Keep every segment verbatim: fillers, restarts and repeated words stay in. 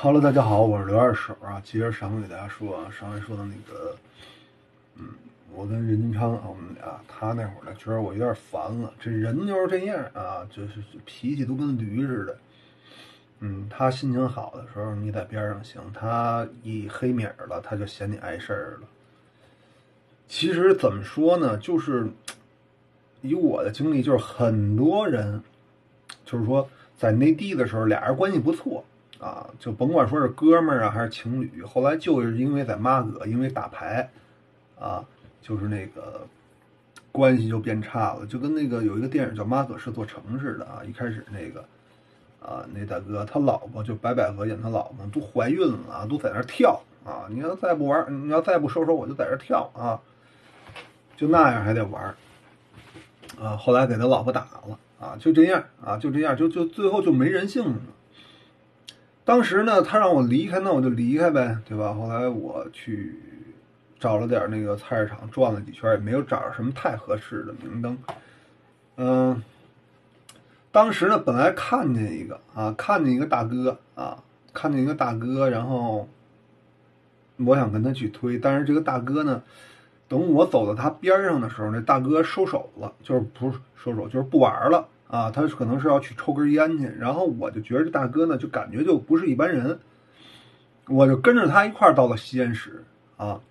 Hello，大家好，我是刘二手啊。接着上回给大家说啊，上回说的那个，嗯，我跟任金昌啊，我们俩，他那会儿呢，觉得我有点烦了。这人就是这样啊，就是脾气都跟驴似的。嗯，他心情好的时候你在边上行，他一黑米儿了，他就嫌你碍事儿了。其实怎么说呢，就是以我的经历，就是很多人，就是说在内地的时候，俩人关系不错。啊，就甭管说是哥们儿啊还是情侣，后来就是因为在妈葛，因为打牌，啊，就是那个关系就变差了，就跟那个有一个电影叫《妈葛是座城》似的啊。一开始那个啊，那大哥他老婆就白百合演他老婆都怀孕了啊，都在那儿跳啊。你要再不玩，你要再不收手，我就在这跳啊，就那样还得玩啊。后来给他老婆打了啊，就这样啊，就这样，就就最后就没人性了。当时呢，他让我离开，那我就离开呗，对吧？后来我去找了点那个菜市场，转了几圈，也没有找着什么太合适的明灯。嗯，当时呢，本来看见一个啊，看见一个大哥啊，看见一个大哥，然后我想跟他去推，但是这个大哥呢，等我走到他边上的时候，那大哥收手了，就是不是收手，就是不玩了。啊，他可能是要去抽根烟去，然后我就觉得这大哥呢，就感觉就不是一般人，我就跟着他一块儿到了西安市啊。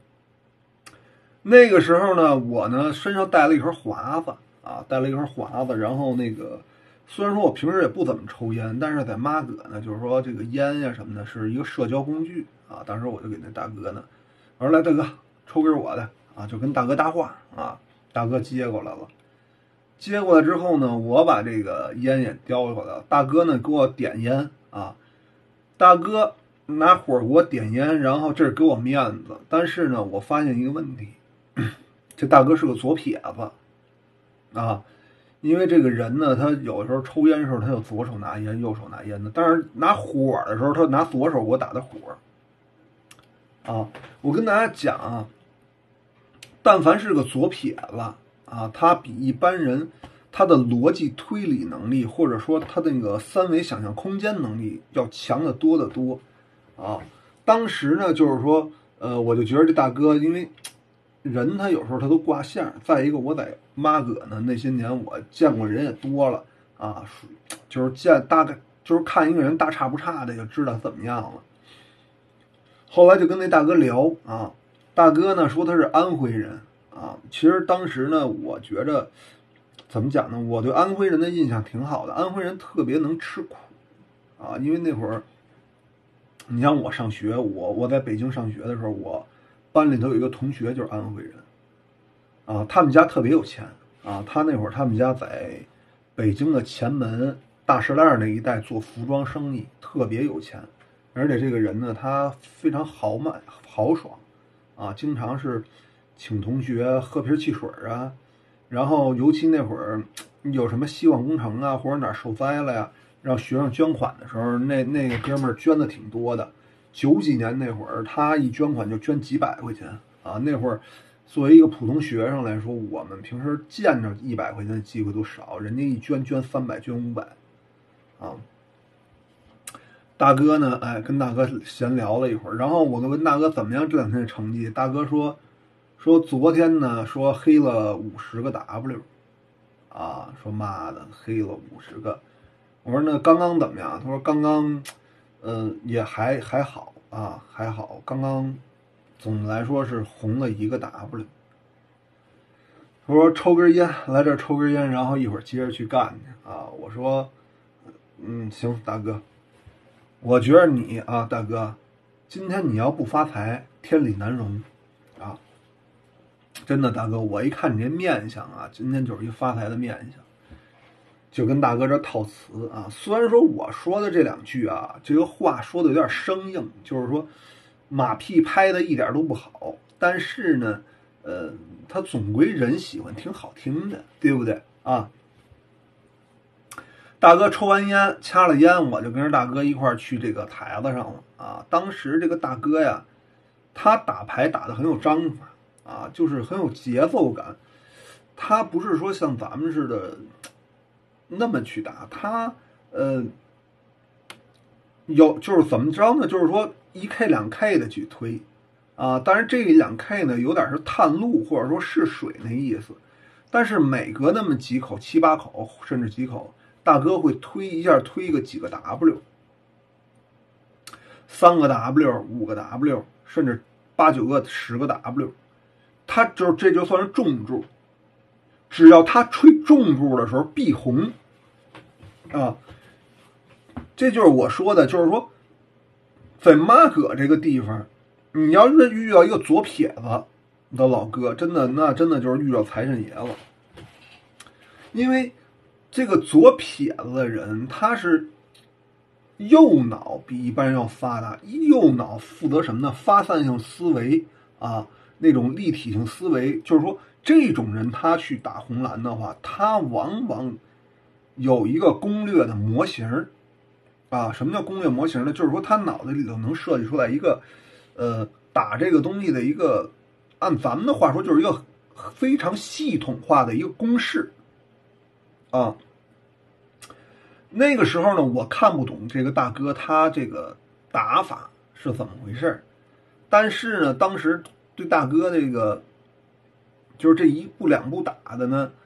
那个时候呢，我呢身上带了一盒华子啊，带了一盒华子，然后那个虽然说我平时也不怎么抽烟，但是在妈葛呢，就是说这个烟呀什么的，是一个社交工具啊。当时我就给那大哥呢，我说来大哥抽根我的啊，就跟大哥搭话啊，大哥接过来了。接过来之后呢，我把这个烟也叼过来了。大哥呢给我点烟啊，大哥拿火给我点烟，然后这是给我面子。但是呢，我发现一个问题，这大哥是个左撇子啊，因为这个人呢，他有的时候抽烟的时候，他有左手拿烟，右手拿烟的，但是拿火的时候，他拿左手给我打的火啊。我跟大家讲啊，但凡是个左撇子啊，他比一般人他的逻辑推理能力，或者说他的那个三维想象空间能力要强得多得多啊。当时呢，就是说，呃，我就觉得这大哥，因为人他有时候他都挂线，再一个我在妈葛呢那些年我见过人也多了啊，就是见大概就是看一个人大差不差的就知道怎么样了。后来就跟那大哥聊啊，大哥呢说他是安徽人啊。其实当时呢，我觉着怎么讲呢，我对安徽人的印象挺好的，安徽人特别能吃苦啊。因为那会儿，你像我上学，我我在北京上学的时候，我班里头有一个同学就是安徽人啊，他们家特别有钱啊。他那会儿他们家在北京的前门大石栏那一带做服装生意，特别有钱。而且这个人呢，他非常豪迈豪爽啊，经常是请同学喝瓶汽水啊。然后尤其那会儿有什么希望工程啊，或者哪儿受灾了呀，让学生捐款的时候，那那个哥们儿捐的挺多的。九几年那会儿，他一捐款就捐几百块钱啊。那会儿作为一个普通学生来说，我们平时见着一百块钱的机会都少，人家一捐捐三百，捐五百啊。大哥呢，哎，跟大哥闲聊了一会儿，然后我就问大哥怎么样这两天的成绩。大哥说，说昨天呢，说黑了五十个 W， 啊，说妈的黑了五十个。我说那刚刚怎么样？他说刚刚，嗯、呃，也还还好啊，还好，刚刚总的来说是红了一个 W。他说抽根烟，来这儿抽根烟，然后一会儿接着去干去啊。我说，嗯，行，大哥。我觉得你啊，大哥，今天你要不发财，天理难容啊！真的，大哥，我一看你这面相啊，今天就是一发财的面相，就跟大哥这套词啊。虽然说我说的这两句啊，这个话说的有点生硬，就是说马屁拍的一点都不好，但是呢，呃，他总归人喜欢听好听的，对不对啊？大哥抽完烟，掐了烟，我就跟着大哥一块儿去这个台子上了啊。当时这个大哥呀，他打牌打得很有章法啊，就是很有节奏感。他不是说像咱们似的那么去打，他呃有就是怎么着呢？就是说一 K 两 K 的去推啊，当然这两 K 呢有点是探路或者说试水那意思，但是每隔那么几口七八口甚至几口，大哥会推一下推个几个 W， 三个 W 五个 W 甚至八九个十个 W， 他就这就算是重注，只要他吹重注的时候必红啊。这就是我说的，就是说，在妈葛这个地方，你要是遇到一个左撇子的老哥，真的那真的就是遇到财神爷了。因为这个左撇子的人，他是右脑比一般人要发达，右脑负责什么呢？发散性思维啊，那种立体性思维，就是说这种人他去打红蓝的话，他往往有一个攻略的模型。啊，什么叫攻略模型呢？就是说他脑子里头能设计出来一个，呃，打这个东西的一个，按咱们的话说，就是一个非常系统化的一个公式，啊。那个时候呢，我看不懂这个大哥他这个打法是怎么回事，但是呢，当时对大哥这个，就是这一步两步打的呢，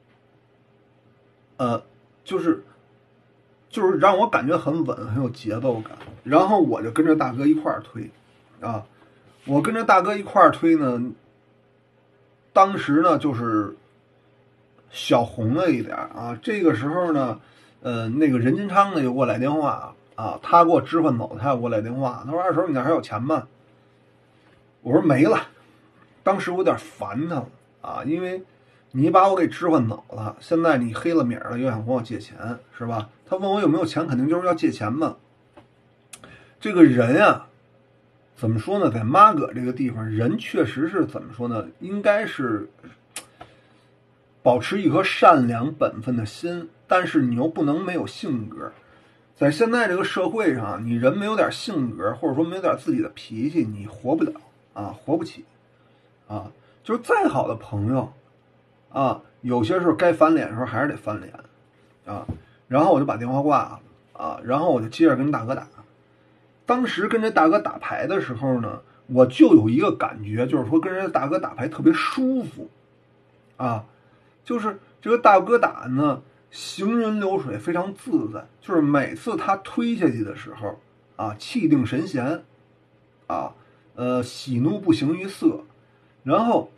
呃，就是。就是让我感觉很稳，很有节奏感，然后我就跟着大哥一块儿推，啊，我跟着大哥一块儿推呢，当时呢就是小红了一点啊。这个时候呢，呃，那个任金昌呢又给我来电话啊，他给我支分走，他又给我来电话，他说二手你那还有钱吗？我说没了，当时我有点烦他了啊，因为你把我给支分走了，现在你黑了米了，又想跟我借钱，是吧？他问我有没有钱，肯定就是要借钱嘛。这个人呀，怎么说呢？在妈葛这个地方，人确实是怎么说呢？应该是保持一颗善良本分的心，但是你又不能没有性格。在现在这个社会上，你人没有点性格，或者说没有点自己的脾气，你活不了啊，活不起啊。就是再好的朋友啊，有些时候该翻脸的时候还是得翻脸啊。然后我就把电话挂了啊，然后我就接着跟大哥打。当时跟这大哥打牌的时候呢，我就有一个感觉，就是说跟这大哥打牌特别舒服啊，就是这个大哥打呢，行云流水，非常自在。就是每次他推下去的时候啊，气定神闲啊，呃，喜怒不形于色，然后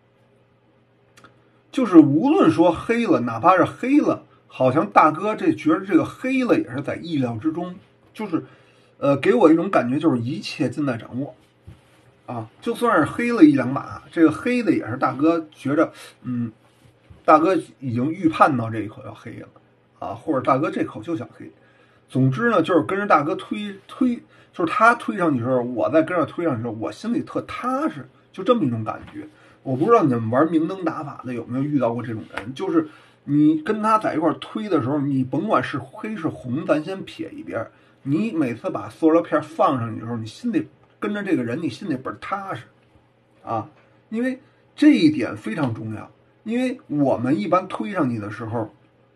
就是无论说黑了，哪怕是黑了。好像大哥这觉得这个黑了也是在意料之中，就是，呃，给我一种感觉，就是一切尽在掌握，啊，就算是黑了一两把，这个黑的也是大哥觉着，嗯，大哥已经预判到这一口要黑了，啊，或者大哥这口就想黑，总之呢，就是跟着大哥推推，就是他推上去的时候，我在跟着推上去的时候，我心里特踏实，就这么一种感觉。我不知道你们玩明灯打法的有没有遇到过这种人，就是。你跟他在一块推的时候，你甭管是黑是红，咱先撇一边。你每次把塑料片放上去的时候，你心里跟着这个人，你心里倍儿踏实啊，因为这一点非常重要。因为我们一般推上去的时候，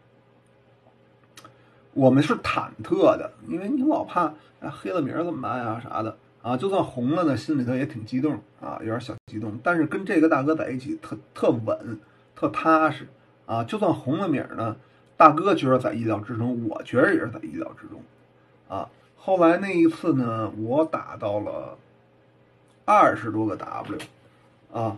我们是忐忑的，因为你老怕啊黑了米儿怎么办呀啥的啊，就算红了呢，心里头也挺激动啊，有点小激动。但是跟这个大哥在一起，特特稳，特踏实。啊，就算红了米儿呢，大哥觉得在意料之中，我觉得也是在意料之中，啊。后来那一次呢，我打到了二十多个 W， 啊，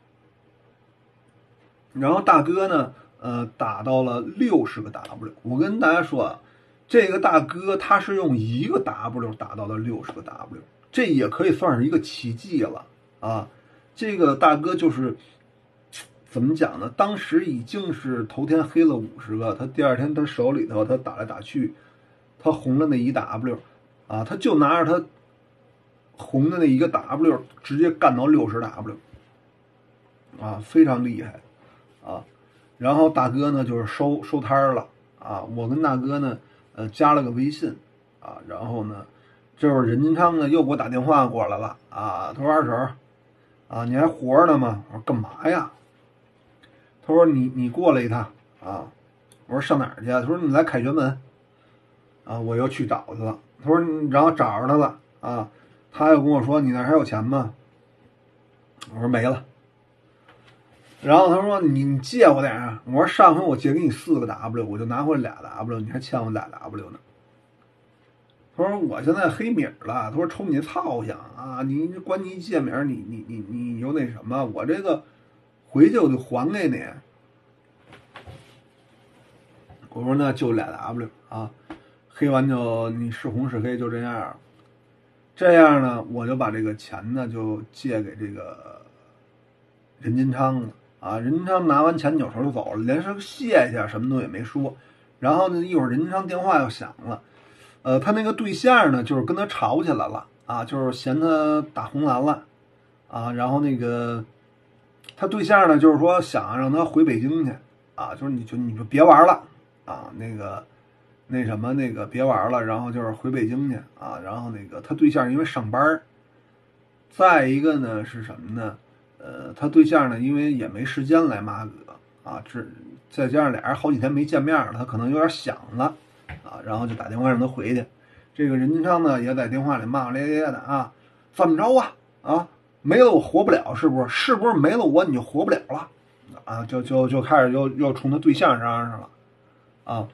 然后大哥呢，呃，打到了六十个 W。我跟大家说啊，这个大哥他是用一个 W 打到了六十个 W， 这也可以算是一个奇迹了啊。这个大哥就是。怎么讲呢？当时已经是头天黑了五十个，他第二天他手里头他打来打去，他红了那一 W， 啊，他就拿着他红的那一个 W 直接干到六十 W， 啊，非常厉害，啊，然后大哥呢就是收收摊了，啊，我跟大哥呢呃加了个微信，啊，然后呢，这会儿任金昌呢又给我打电话过来了，啊，他说二婶，啊，你还活着呢吗？我说干嘛呀？他说你你过来一趟啊，我说上哪儿去啊？他说你来凯旋门，啊，我又去找他了他说然后找着他了啊，他又跟我说你那还有钱吗？我说没了。然后他说你你借我点啊，我说上回我借给你四个 W， 我就拿回来俩 W， 你还欠我俩 W 呢。他说我现在黑米了，他说抽你操性啊，你管你一借米，你你你你又那什么，我这个回去我就还给你。我说那就俩 W 啊，黑完就你是红是黑就这样。这样呢，我就把这个钱呢就借给这个任金昌了啊。任金昌拿完钱扭头就走了，连声谢谢什么东西也没说。然后呢，一会儿任金昌电话又响了，呃，他那个对象呢就是跟他吵起来了啊，就是嫌他打红蓝了啊。然后那个他对象呢就是说想让他回北京去啊，就是你就你就别玩了啊，那个。那什么那个别玩了，然后就是回北京去啊。然后那个他对象因为上班，再一个呢是什么呢？呃，他对象呢因为也没时间来马哥啊，这再加上俩人好几天没见面了，他可能有点想了啊，然后就打电话让他回去。这个任金昌呢也在电话里骂骂咧咧的啊，怎么着啊啊，没了我活不了是不是？是不是没了我你就活不了了啊？就就就开始又又冲他对象嚷上了啊。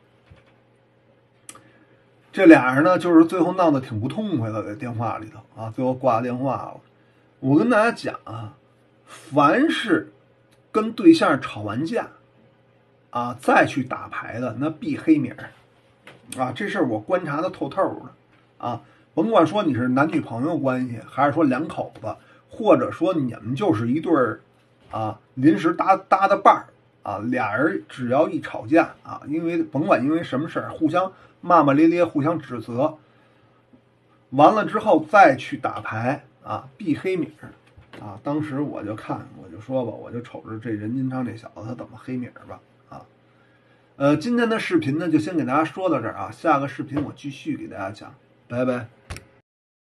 这俩人呢，就是最后闹得挺不痛快的，在电话里头啊，最后挂电话了。我跟大家讲啊，凡是跟对象吵完架啊，再去打牌的，那必黑名啊。这事儿我观察的透透的啊。甭管说你是男女朋友关系，还是说两口子，或者说你们就是一对儿啊临时搭搭的伴儿啊，俩人只要一吵架啊，因为甭管因为什么事儿，互相骂骂咧咧，互相指责，完了之后再去打牌啊，必黑米啊。当时我就看，我就说吧，我就瞅着这任金昌这小子他怎么黑米吧啊。呃，今天的视频呢就先给大家说到这儿啊，下个视频我继续给大家讲，拜拜。